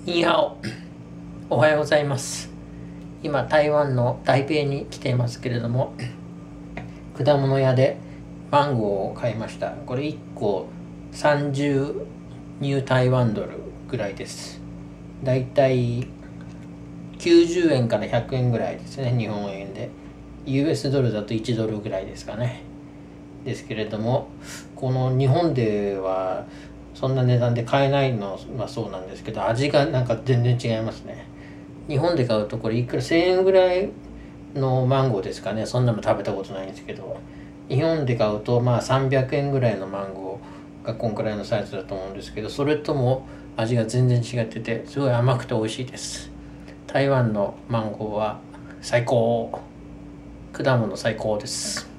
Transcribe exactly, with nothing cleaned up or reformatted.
ニーハオ、おはようございます。今台湾の台北に来ていますけれども、果物屋でマンゴーを買いました。これいっこさんじゅうニュー台湾ドルぐらいです。だいたいきゅうじゅうえんからひゃくえんぐらいですね、日本円で。 ユーエス ドルだといちドルぐらいですかね。ですけれども、この日本ではそんな値段で買えないのはそうなんですけど、味がなんか全然違いますね。日本で買うとこれいくらせんえんぐらいのマンゴーですかね。そんなの食べたことないんですけど、日本で買うとまあさんびゃくえんぐらいのマンゴーがこんくらいのサイズだと思うんですけど、それとも味が全然違ってて、すごい甘くて美味しいです。台湾のマンゴーは最高。果物最高です。